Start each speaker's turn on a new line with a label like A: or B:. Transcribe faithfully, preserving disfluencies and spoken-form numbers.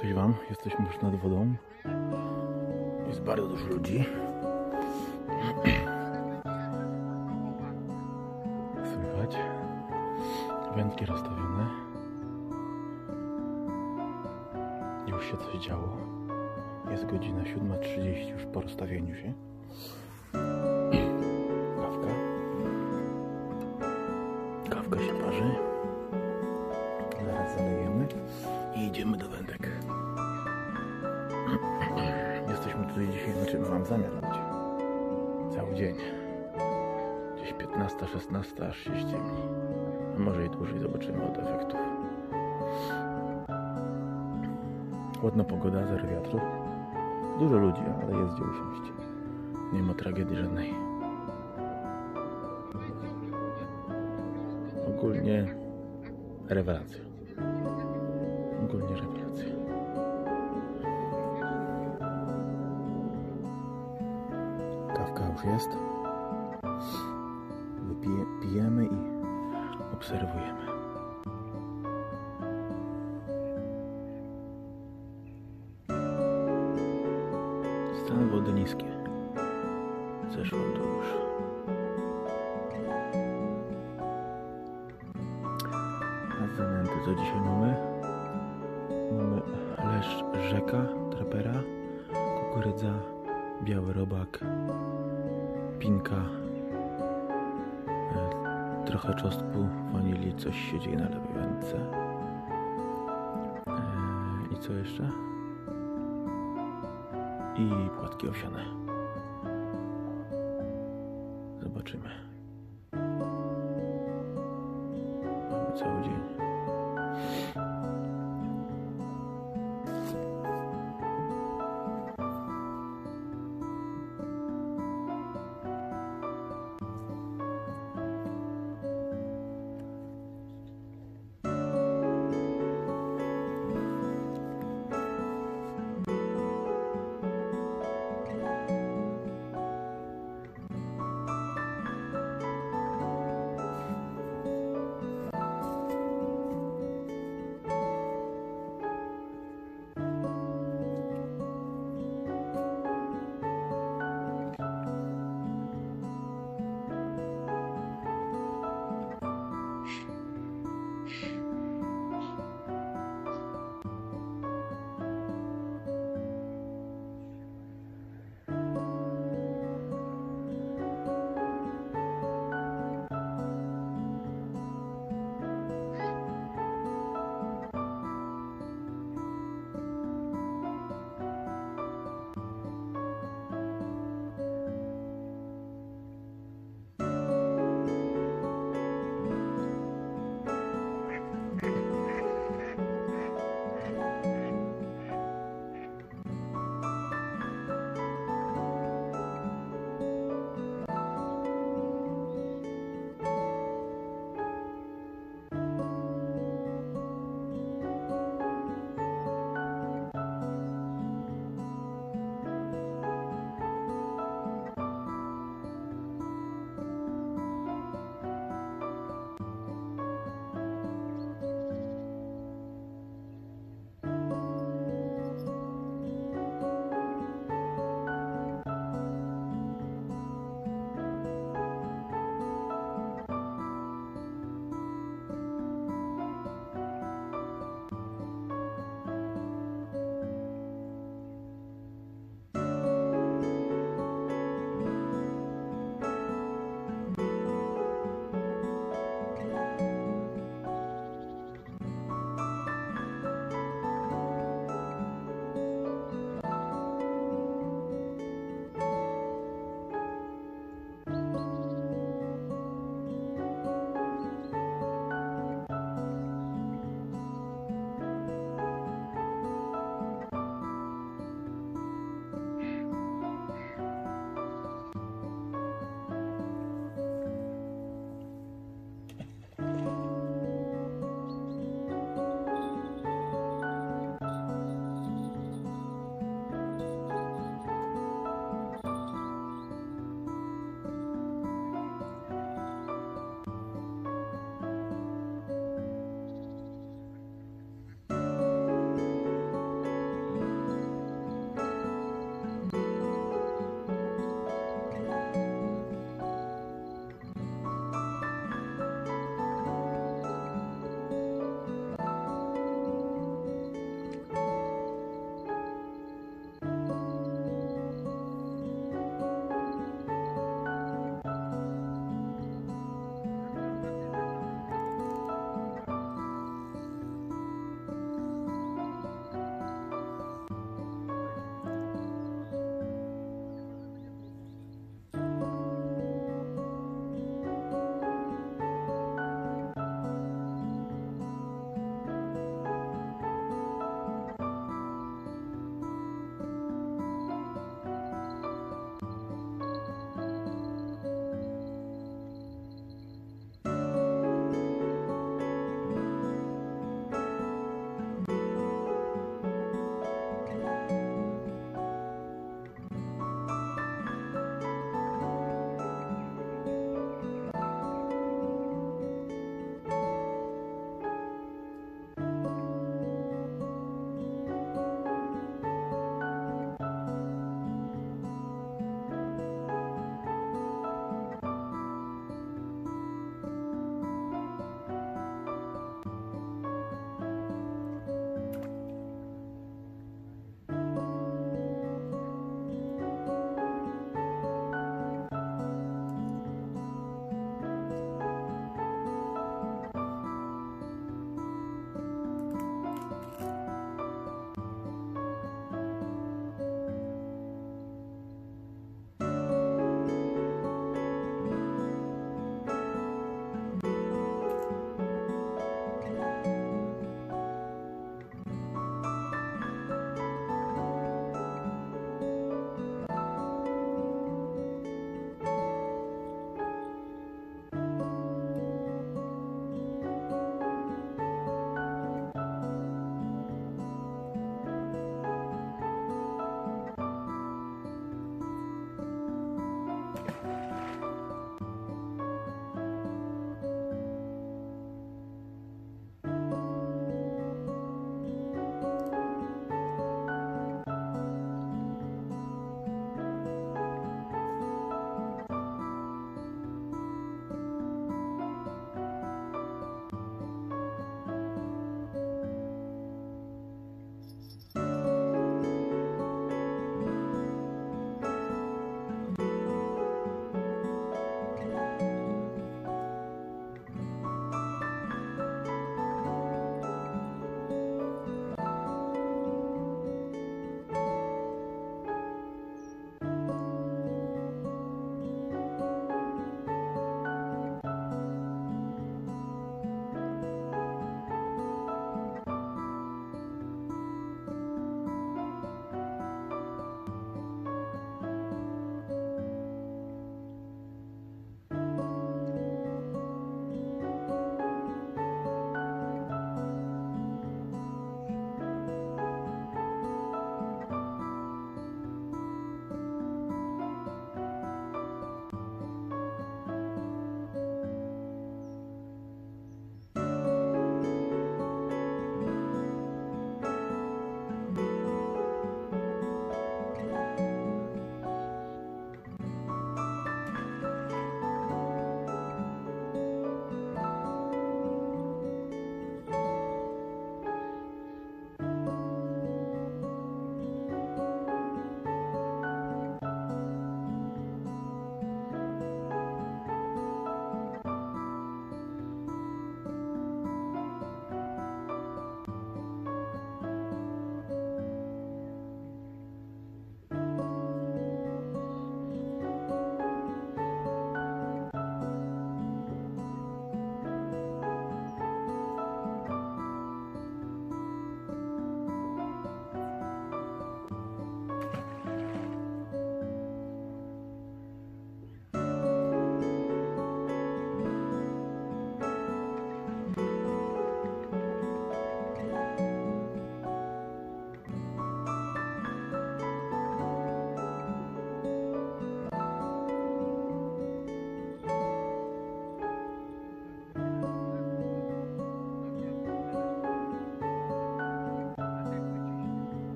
A: Cześć Wam, jesteśmy już nad wodą. Jest bardzo dużo ludzi. Słychać wędki rozstawione. Już się coś działo. Jest godzina siódma trzydzieści już po rozstawieniu się. Kawka. Kawka się parzy. Zaraz zalejemy i idziemy do wędek. Jesteśmy tutaj dzisiaj, znaczy mam zamiar być cały dzień. Gdzieś piętnasta, szesnasta, aż się ściemni. A może i dłużej, zobaczymy od efektów. Ładna pogoda, zero wiatru. Dużo ludzi, ale jest gdzie usiąść. Nie ma tragedii żadnej. Ogólnie rewelacja. Ogólnie rewelacja. Kawka już jest. Wypije, pijemy i obserwujemy. Stan wody niskie. Zeszło tu już. A zanęty co dzisiaj mamy? Mamy leszcz rzeka, trapera, kukurydza, biały robak, pinka, e, trochę czosnku, wanilii, coś się dzieje na lewej wędce. E, I co jeszcze? I płatki owsiane. Zobaczymy. Mamy cały dzień.